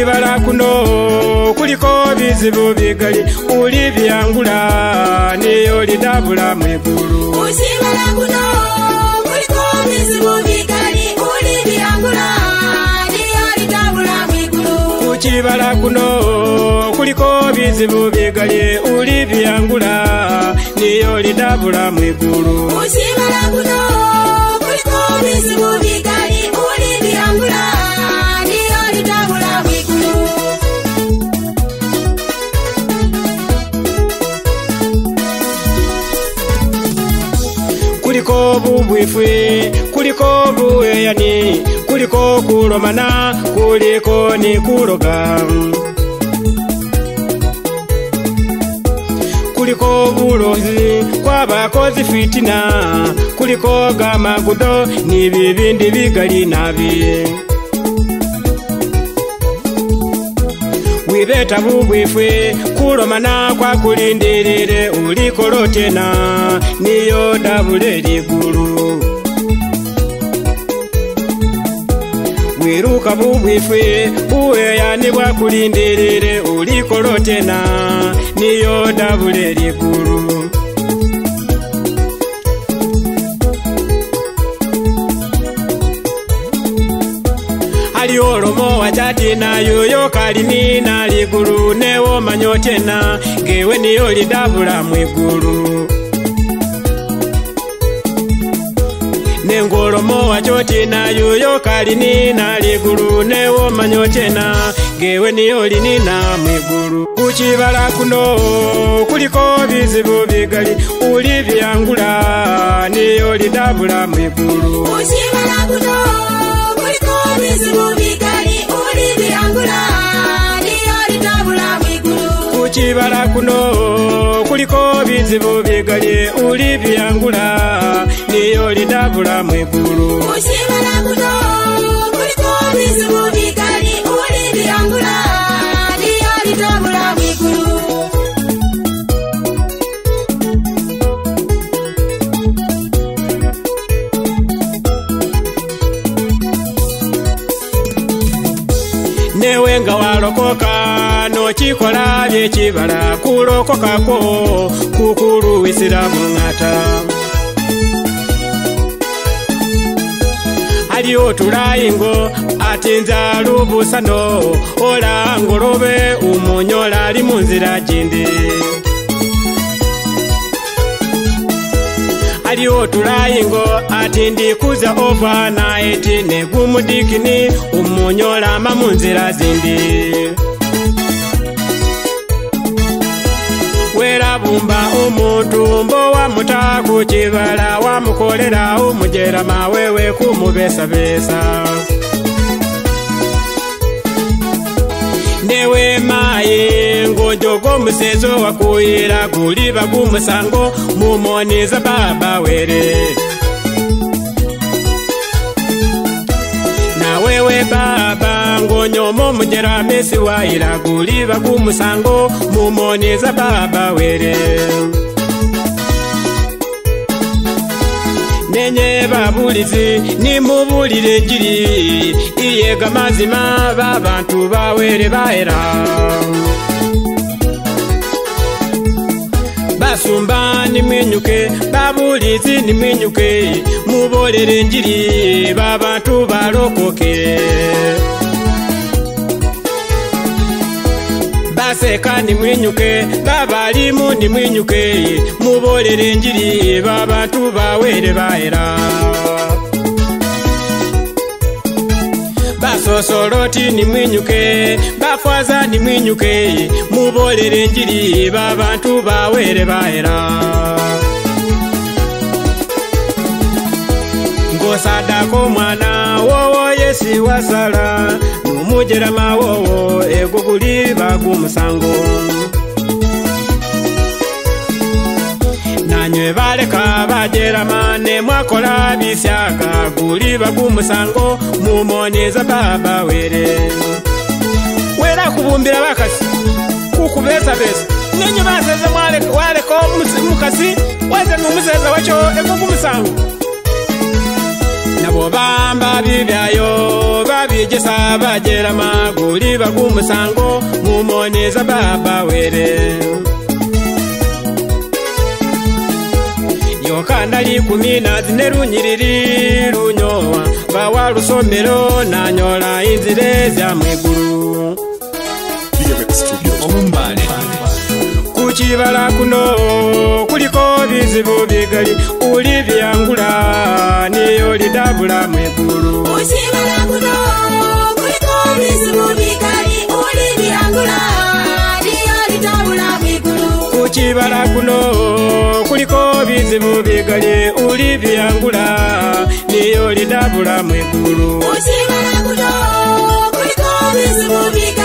Kukibala kuno kuliko bizibu bigali uli byangula niyo lidabula mwigulu. Kukibala kuno kuliko bizibu bigali uli byangula niyo lidabula mwigulu. Kukibala kuno kuliko bizibu bigali uli byangula niyo lidabula mwigulu. Kukibala kuno kuliko bizibu bigali uli byangula niyo lidabula mwigulu. Kuliko bubwifwe, kuliko buweyani, kuliko kulomana, kuliko ni kuloga. Kuliko bulozi, kwabakozi fitina, kuliko gamagudo, ni bibindi bigali nabi. Wibeta bubwifwe, kulomana kwa kulindirire, ulikolo tena, niyo dabule ligulu. Wiruka bubwifwe, buweyani bwa kulindirire, ulikolo tena, niyo dabule ligulu. Olomo wajati na yoyo kalini na ligulu newo manyotena gewe niyo lidabula mwigulu. Nengolomo wajoti na yoyo kalini na ligulu newo manyotena gewe niyo linina mwigulu. Kukibala kuno kuliko bizibu bigali uli byangula niyo lidabula mwigulu. Kukibala kuno kuliko bizibu bigali uli byangula niyo lidabula mwigulu. Kukibala kuno kuliko bizibu bigali uli byangula niyo lidabula mwigulu. Kukibala kuno kuliko bizibu bigali uli byangula niyo lidabula mwigulu. Newe nga walokoka nochikola byekibala kulokoka ko kukuluwisira mungata. Aliyo tulayingo atinza lubusano ola ngolobe umunyola ali munzira jindi. Aliyo tulayingo atindi kuza ova na eti negumudikini umunyola mamunzira zindi. Wera bumba omuntu mbo wamuta kukibala wamukolera umujerama wewe kumubesabesa. Newe maye ngojogo musezo wakuyira guliba gumusango mumoniza baba were. Na wewe baba ngonyomo mujerame siwaira guliba gumusango mumoniza baba were. Nenye babulizi ni mubulire jiri iyega mazima babantu bawere baera. Basumba ni mwinyuke babulizi ni mwinyuke mubolere njiri babantu balokoke. Baseka ni mwinyuke babalimu ni mwinyuke mubolere njiri babantu bawere baera. Basosoloti ni mwinyuke bafwaza ni mwinyuke mubolere njiri babantu bawere baera. Ngosadako mwana wowo yesi wasala numujerama wowo eguguli bagumusango. Nanywe baleka bajerama ne mwakola bisyaka guli bagumusango mumoniza baba were. Wera kubumbira bakasi kukubesa besa nenye baseze waleko mukasi waze numuseza wacho egugumusango. Na bobamba bibyayo babijesa bajerama guli bagumusango mumoneza baba were yokanda likumina zinerunyiriri runyowa bawa lusomero nanyola inzire za mweguru Omumbale kuchibala kuno kuliko bizibu bigali uli byangula niyo lidabula mweguru kuchibala kuno kuliko bizibu bigali uli byangula niyo lidabula mweguru kuchibala kuno kuliko bizibu bigali uli byangula niyo lidabula mweguru kuchibala kuno kuliko bizibu bigali